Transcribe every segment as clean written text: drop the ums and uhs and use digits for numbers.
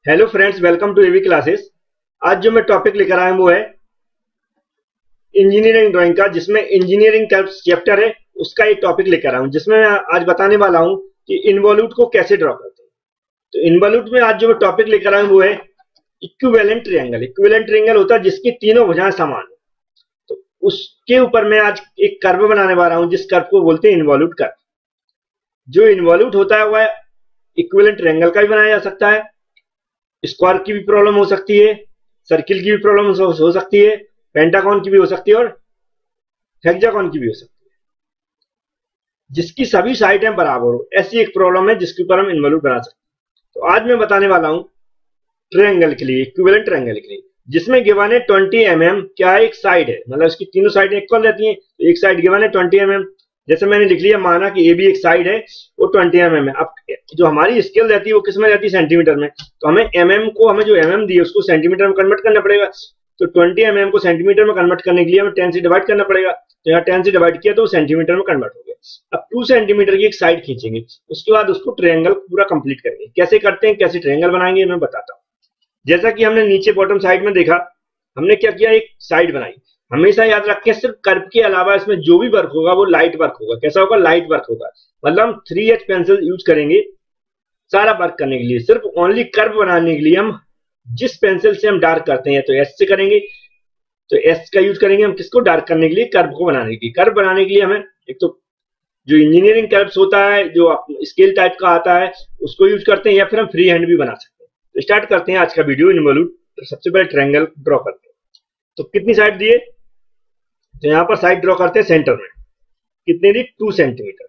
Hello friends, welcome to AV classes. आज जो मैं टॉपिक लेकर आया हूं वो है इंजीनियरिंग ड्राइंग का, जिसमें इंजीनियरिंग का चैप्टर है उसका एक टॉपिक लेकर आया हूं, जिसमें मैं आज बताने वाला हूं कि इन्वॉल्यूट को कैसे ड्रॉ करते हैं। तो इन्वॉल्यूट में आज जो मैं टॉपिक लेकर आया हूं वो है इक्विवेलेंट ट्रायंगल। इक्विवेलेंट ट्रायंगल होता है जिसकी तीनों भुजाएं समान है। तो उसके ऊपर मैं आज एक कर्व बनाने वाला हूं, जिस कर्व को बोलते हैं इन्वॉल्यूट कर्व। जो इन्वॉल्यूट होता है वह इक्विवेलेंट ट्रायंगल का भी बनाया जा सकता है, स्क्वायर की भी प्रॉब्लम हो सकती है, सर्किल की भी प्रॉब्लम हो सकती है, पेंटागन की भी हो सकती है और हेक्सागन की भी हो सकती है, जिसकी सभी साइडें बराबर हो। ऐसी एक प्रॉब्लम है जिसके ऊपर हम इन्वॉल्यूट बना सकते हैं। तो आज मैं बताने वाला हूं ट्रायंगल के लिए, इक्विवेलेंट ट्रायंगल के लिए, जिसमें गिवन है 20 mm। क्या है? एक साइड है, मतलब इसकी तीनों साइडें इक्वल रहती हैं। तो एक साइड गिवन है 20 mm, जैसे मैंने लिख लिया, माना कि ए भी एक साइड है, वो 20 mm है। अब जो हमारी स्केल रहती है वो किस में रहती है? सेंटीमीटर में। तो हमें mm को, हमें जो mm दी है उसको सेंटीमीटर में कन्वर्ट करना पड़ेगा। तो 20 mm को सेंटीमीटर में कन्वर्ट करने के लिए हमें 10 से डिवाइड करना पड़ेगा। तो यहाँ 10 से डिवाइड किया तो वो सेंटीमीटर में कन्वर्ट हो गया। अब 2 सेंटीमीटर की एक साइड खींचेंगे, उसके बाद उसको ट्रायंगल पूरा कंप्लीट करेंगे। कैसे करते हैं, कैसे ट्रायंगल बनाएंगे, मैं बताता हूँ। जैसा कि हमने नीचे बॉटम साइड में देखा, हमने क्या किया, एक साइड बनाई। हमेशा याद रखें, सिर्फ कर्व के अलावा इसमें जो भी वर्क होगा वो लाइट वर्क होगा। कैसा होगा? लाइट वर्क होगा। मतलब हम 3H पेंसिल यूज करेंगे सारा वर्क करने के लिए। सिर्फ ओनली कर्व बनाने के लिए हम जिस पेंसिल से हम डार्क करते हैं, तो एस से करेंगे, तो एस का यूज करेंगे हम किसको? डार्क करने के लिए, कर्व को बनाने के लिए। कर्व बनाने के लिए हमें एक तो जो इंजीनियरिंग कर्व्स होता है, जो स्केल टाइप का आता है, उसको यूज करते हैं, या फिर हम फ्री हैंड भी बना सकते हैं। तो स्टार्ट करते हैं आज का वीडियो इन्वॉल्यूट। तो सबसे पहले ट्रायंगल ड्रॉ करते हैं। तो कितनी साइड दिए? तो यहां पर साइड ड्रॉ करते हैं सेंटर में। कितनी दी? 2 सेंटीमीटर।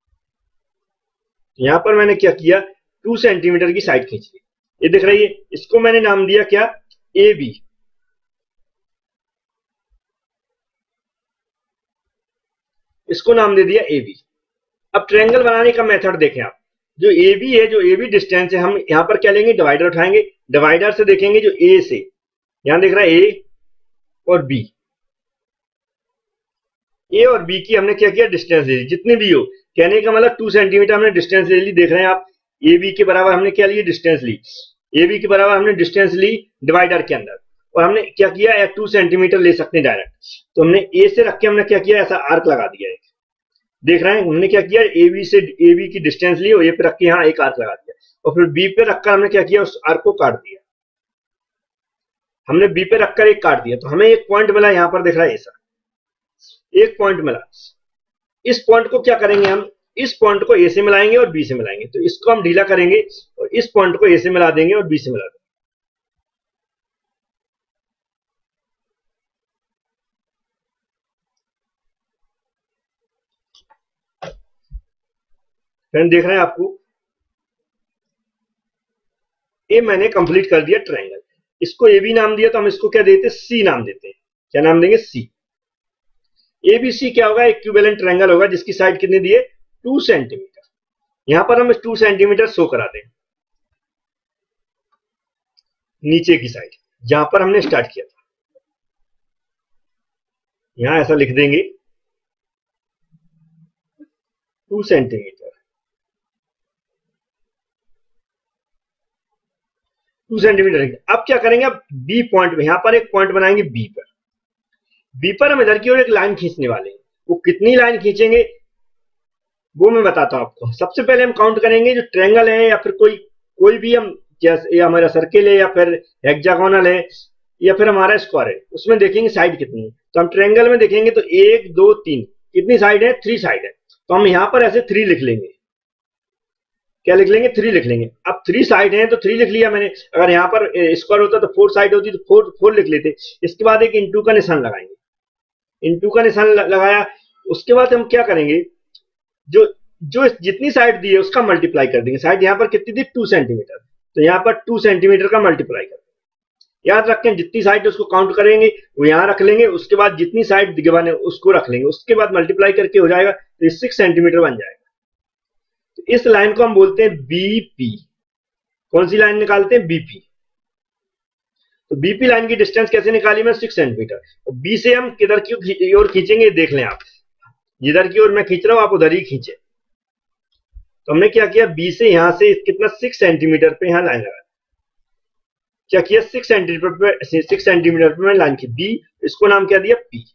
यहां पर मैंने क्या किया, 2 सेंटीमीटर की साइड खींच ली। ये दिख रही है, इसको मैंने नाम दिया क्या? A B. इसको नाम दे दिया ए बी। अब ट्रायंगल बनाने का मेथड देखें आप। जो ए बी है, जो ए बी डिस्टेंस है, हम यहां पर क्या लेंगे? डिवाइडर उठाएंगे। डिवाइडर से देखेंगे जो ए से, यहां दिख रहा है ए और बी। ए और बी की हमने क्या किया? डिस्टेंस ले ली, जितनी भी हो। कहने का मतलब 2 सेंटीमीटर हमने डिस्टेंस ले ली। देख रहे हैं आप, ए बी के बराबर हमने क्या लिए? Distance Lee. ए बी के बराबर हमने डिस्टेंस ली डिवाइडर के अंदर, और हमने क्या किया? 2 सेंटीमीटर ले सकते हैं डायरेक्ट। तो हमने ए से रख के हमने क्या किया? ऐसा आर्क लगा दिया है। देख रहे हैं, हमने क्या किया? ए बी से, ए बी की डिस्टेंस ली और ए पे रख के यहाँ एक आर्क लगा दिया, और फिर बी पे रखकर हमने क्या किया? उस आर्क को काट दिया। हमने बी पे रखकर एक काट दिया, तो हमें एक पॉइंट मिला। यहाँ पर दिख रहा है ऐसा एक पॉइंट मिला। इस पॉइंट को क्या करेंगे हम? इस पॉइंट को ए से मिलाएंगे और बी से मिलाएंगे। तो इसको हम ढीला करेंगे और इस पॉइंट को ए से मिला देंगे और बी से मिला देंगे। फ्रेंड देख रहे हैं आपको, ये मैंने कंप्लीट कर दिया ट्रायंगल। इसको ए बी नाम दिया, तो हम इसको क्या देते हैं? सी नाम देते हैं। क्या नाम देंगे? सी। एबीसी क्या होगा? इक्विवेलेंट ट्रायंगल होगा, जिसकी साइड कितनी दी है? 2 सेंटीमीटर। यहां पर हम 2 सेंटीमीटर शो करा दें नीचे की साइड, जहां पर हमने स्टार्ट किया था। यहां ऐसा लिख देंगे 2 सेंटीमीटर। 2 सेंटीमीटर। अब क्या करेंगे? अब बी पॉइंट में, यहां पर एक पॉइंट बनाएंगे बी पर। बी पर हम इधर की ओर एक लाइन खींचने वाले हैं। वो कितनी लाइन खींचेंगे वो मैं बताता हूं आपको। सबसे पहले हम काउंट करेंगे जो ट्रायंगल है, या फिर कोई भी हम, जैसे या हमारा सर्किल है, या फिर हेक्सागोनल है, या फिर हमारा स्क्वायर है, उसमें देखेंगे साइड कितनी है। तो हम ट्रायंगल में देखेंगे तो 1 2 3 कितनी साइड है? 3 साइड है। तो हम यहां पर ऐसे 3 लिख लेंगे। क्या लिख लेंगे? 3 लिख लेंगे। अब 3 साइड है तो 3 लिख लिया मैंने। अगर यहां पर स्क्वायर होता तो 4 साइड होती तो 4 लिख लेते। इसके बाद एक इंटू का निशान लगाएंगे। इंटू का निशान लगाया, उसके बाद हम क्या करेंगे? जो जो जितनी साइड दी है उसका मल्टीप्लाई कर देंगे। साइड यहां पर कितनी थी? 2 सेंटीमीटर। तो यहां पर 2 सेंटीमीटर का मल्टीप्लाई कर देंगे। याद रखें, जितनी साइड उसको काउंट करेंगे वो यहां रख लेंगे, उसके बाद जितनी साइड गिवन है उसको रख लेंगे, उसके बाद मल्टीप्लाई करके हो जाएगा, तो 6 सेंटीमीटर बन जाएगा। तो इस लाइन को हम बोलते हैं बीपी। कौन सी लाइन निकालते हैं? बीपी। तो बीपी लाइन की डिस्टेंस कैसे निकाली? मैं 6 सेंटीमीटर। और बी से हम किधर की ओर खींचेंगे देख लें आप। जिधर की ओर मैं खींच रहा हूं आप उधर ही खींचे। तो हमने क्या किया? बी से यहां से कितना? 6 सेंटीमीटर पे यहां लाइन लगा। क्या किया, 6 सेंटीमीटर पे मैंने लाइन की बी, इसको नाम क्या दिया, पी।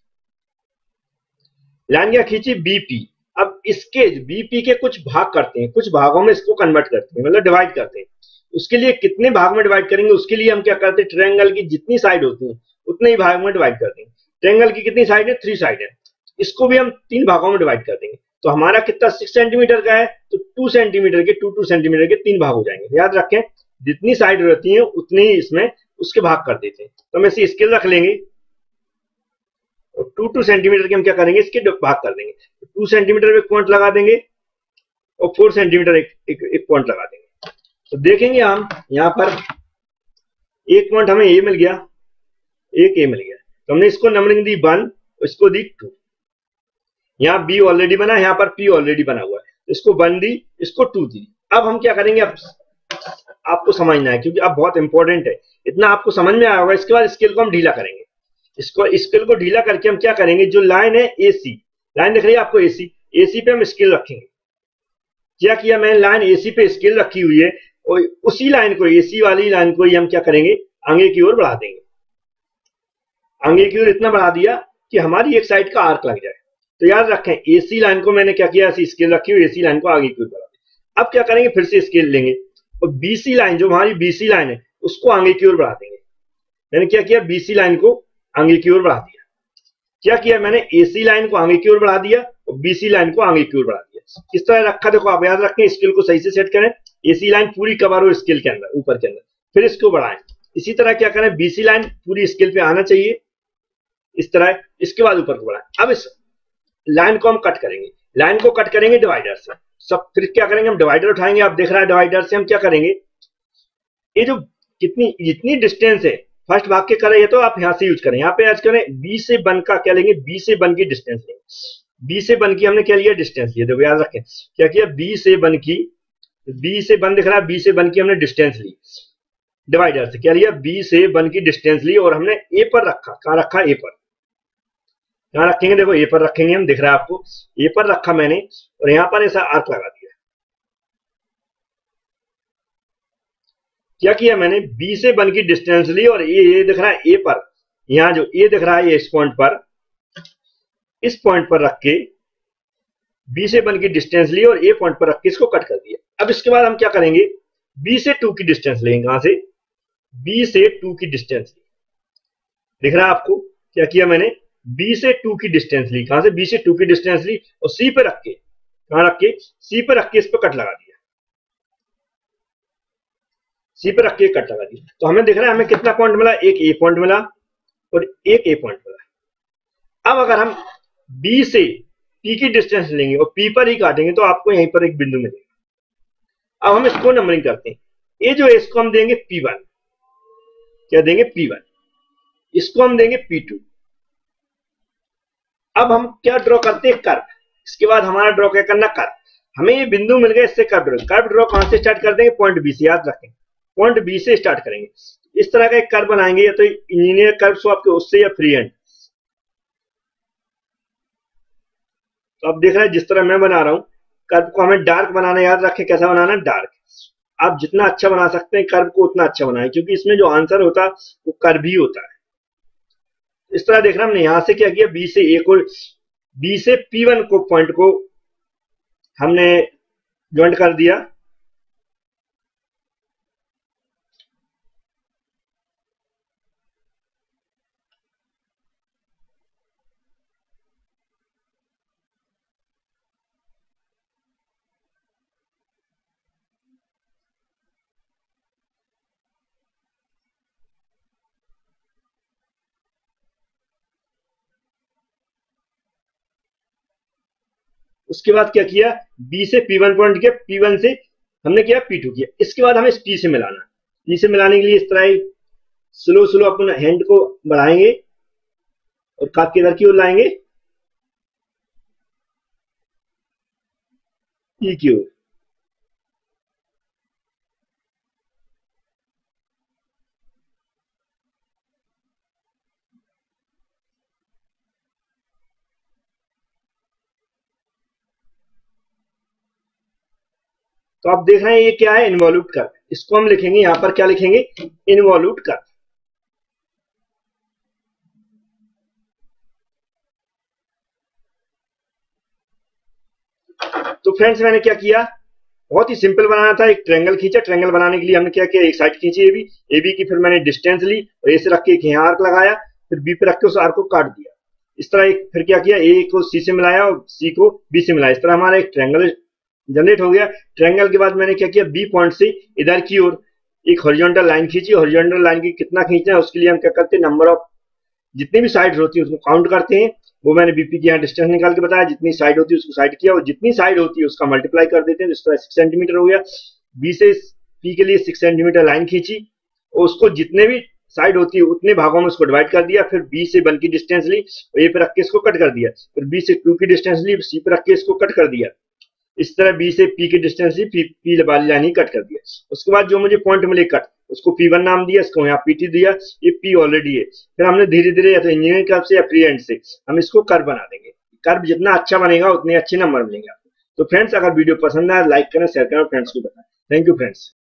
लाइन क्या खींची, बीपी। अब इसके बीपी के कुछ भाग करते हैं, कुछ भागों में इसको कन्वर्ट करते हैं, मतलब डिवाइड करते हैं। उसके लिए कितने भाग में डिवाइड करेंगे, उसके लिए हम क्या करते हैं, ट्रायंगल की जितनी साइड होती है उतने ही भाग में डिवाइड करते हैं। ट्रायंगल की कितनी साइड है, 3 साइड है, इसको भी हम 3 भागों में डिवाइड कर देंगे। तो हमारा कितना 6 सेंटीमीटर का है, तो 2 सेंटीमीटर के 2 सेंटीमीटर के 3 भाग हो जाएंगे। याद रखें, जितनी साइड रहती है उतनी ही इसमें उसके भाग कर देते हैं। तो हम ऐसे स्केल रख लेंगे और 2 सेंटीमीटर के हम क्या करेंगे, इसके भाग कर देंगे। 2 सेंटीमीटर पे एक पॉइंट लगा देंगे और 4 सेंटीमीटर एक पॉइंट लगा देंगे। तो देखेंगे हम यहाँ पर एक पॉइंट हमें ए मिल गया, एक ए मिल गया, तो हमने इसको नंबरिंग दी 1, इसको दी 2। यहाँ बी ऑलरेडी बना, यहाँ पर पी ऑलरेडी बना हुआ है, इसको 1 दी, इसको 2 दी। अब हम क्या करेंगे, अब आपको समझना है क्योंकि अब बहुत इंपॉर्टेंट है, इतना आपको समझ में आया होगा। इसके बाद स्केल को हम ढीला करेंगे, इसको स्केल को ढीला करके हम क्या करेंगे, जो लाइन है एसी, लाइन दिख रही है आपको एसी, एसी पे हम स्केल रखेंगे। क्या किया मैंने, लाइन एसी पे स्केल रखी हुई है और उसी लाइन को, एसी वाली लाइन को ही हम क्या करेंगे, आगे की ओर बढ़ा देंगे। आगे की ओर इतना बढ़ा दिया कि हमारी एक साइड का आर्क लग जाए। तो याद रखें, एसी लाइन को मैंने क्या किया, ऐसी स्केल रखी हुई, एसी लाइन को आगे की ओर बढ़ा दिया। अब क्या करेंगे, फिर से स्केल लेंगे और बीसी लाइन, जो हमारी बीसी लाइन है, उसको आगे की ओर बढ़ा देंगे। मैंने क्या किया, बीसी लाइन को आगे की ओर बढ़ा दिया। क्या किया मैंने, एसी लाइन को आगे की ओर बढ़ा दिया और बीसी लाइन को आगे की ओर बढ़ा दिया। किस तरह रखा, देखो आप याद रखें, स्केल को सही से सेट करें, एसी लाइन पूरी कवर हो स्केल के अंदर, ऊपर के अंदर, फिर इसको बढ़ाएं। इसी तरह क्या करें, बीसी लाइन पूरी स्केल पे आना चाहिए इस तरह, इसके बाद ऊपर को बढ़ाएं। अब इस लाइन को हम कट करेंगे, लाइन को कट करेंगे डिवाइडर से। सब फिर क्या करेंगे, हम डिवाइडर उठाएंगे, आप देख रहा है डिवाइडर से हम क्या करेंगे, ये जो कितनी जितनी डिस्टेंस है फर्स्ट भाग के कर रहे हैं, तो आप यहां से यूज करें, यहाँ पे आज करें बी से 1 का क्या लेंगे, बी से 1 की डिस्टेंस लेंगे। बी से 1 की हमने क्या लिया, डिस्टेंस लिया। देखो याद रखें, क्या किया, बी से 1 की, बी से 1 दिख रहा है, बी से 1 की हमने डिस्टेंस ली, डिवाइडर से क्या लिया, बी से 1 की डिस्टेंस ली और हमने ए पर रखा। कहां रखा, ए पर। कहां रखेंगे, देखो ए पर रखेंगे हम, दिख रहा है आपको, ए पर रखा मैंने और यहां पर ऐसा आर्क लगा दिया। क्या किया मैंने, बी से 1 की डिस्टेंस ली और ये दिख रहा है ए पर, यहाँ जो ए दिख रहा है, इस पॉइंट पर रख के बी से 1 की डिस्टेंस ली और ए पॉइंट पर रख के इसको कट कर दिया। अब इसके बाद हम क्या करेंगे, बी से 2 की डिस्टेंस लेंगे। कहां से, बी से 2 की डिस्टेंस ली, दिख रहा है आपको। क्या किया मैंने, बी से 2 की डिस्टेंस ली। कहां से, बी से 2 की डिस्टेंस ली और सी पे रख के, कहां रख के, सी पे रख के इस पर कट लगा दिया। सी पे रख के कट लगा दिया, तो हमें दिख रहा है हमें कितना पॉइंट मिला, एक ए पॉइंट मिला और एक ए पॉइंट मिला। अब अगर हम बी से पी की डिस्टेंस लेंगे और पी पर ही काटेंगे तो आपको यहीं पर एक बिंदु मिलेगा। अब हम इसको नंबरिंग करते हैं, ये जो है इसको हम देंगे P1, क्या देंगे, P1, इसको हम देंगे P2। अब हम क्या ड्रॉ करते हैं, कर्व। इसके बाद हमारा ड्रॉ क्या करना, कर्व। हमें ये बिंदु मिल गया, इससे कर्व ड्रॉ कहां से स्टार्ट कर देंगे, पॉइंट बी से। याद रखें, पॉइंट बी से स्टार्ट करेंगे। इस तरह का एक कर्व बनाएंगे, या तो इंजीनियर कर्व सो आपके उससे, या फ्री हैंड। तो आप देख रहे हैं जिस तरह मैं बना रहा हूं कर्व को, हमें डार्क बनाना, याद रखें कैसा बनाना, डार्क। आप जितना अच्छा बना सकते हैं कर्व को उतना अच्छा बनाएं, क्योंकि इसमें जो आंसर होता है वो कर्व ही होता है। इस तरह देख रहा हमने यहां से क्या किया, बी से ए को, बी से P1 को पॉइंट को हमने ज्वाइंट कर दिया। उसके बाद क्या किया, बी से P1 पॉइंट किया, P1 से हमने किया P2 किया। इसके बाद हमें P से मिलाना, P से मिलाने के लिए इस तरह स्लो स्लो अपने हैंड को बढ़ाएंगे और काट के इधर की ओर लाएंगे, ई की ओर। तो आप देख रहे हैं ये क्या है, इन्वॉल्यूट कर्व। इसको हम लिखेंगे यहां पर, क्या लिखेंगे, इनवॉल्यूट कर्व। तो फ्रेंड्स मैंने क्या किया, बहुत ही सिंपल बनाना था, एक ट्रायंगल खींचा। ट्रायंगल बनाने के लिए हमने क्या किया, एक साइड खींची ए बी की, फिर मैंने डिस्टेंस ली और ए से रख के एक यहाँ आर्क लगाया, फिर बी पे रख के उस आर्क को काट दिया। इस तरह एक, फिर क्या किया, ए को सी से मिलाया और सी को बी से मिलाया। इस तरह हमारा एक ट्रायंगल जनरेट हो गया। ट्रायंगल के बाद मैंने क्या किया, बी पॉइंट से इधर की ओर एक हॉरिजॉन्टल लाइन खींची। हॉरिजॉन्टल लाइन की कितना खींचना है उसके लिए हम क्या करते हैं, नंबर ऑफ जितनी भी साइड होती है उसको काउंट करते हैं। वो मैंने बीपी की यहाँ डिस्टेंस निकाल के बताया, जितनी साइड होती है उसको साइड किया और जितनी साइड होती है उसका मल्टीप्लाई कर देते हैं। इस तरह 6 सेंटीमीटर हो गया। बी से पी के लिए 6 सेंटीमीटर लाइन खींची और उसको जितने भी साइड होती है उतने भागों में उसको डिवाइड कर दिया। फिर बी से 1 की डिस्टेंस ली और ए पे रख के इसको कट कर दिया। फिर बी से 2 की डिस्टेंस ली, सी पे रख के इसको कट कर दिया। इस तरह बी से पी की डिस्टेंस ली, पी वाली लाइन ही कट कर दिया। उसके बाद जो मुझे पॉइंट मिले कट, उसको P1 नाम दिया, इसको यहाँ PT दिया, ये P ऑलरेडी है। फिर हमने धीरे धीरे या तो इंजीनियरिंग कर्व से या फ्री हैंड से हम इसको कर्व बना देंगे। कर्व जितना अच्छा बनेगा उतने अच्छे नंबर मिलेंगे आपको। तो फ्रेंड्स अगर वीडियो पसंद आए लाइक करें, शेयर करें और फ्रेंड्स को बताएं। Thank you friends.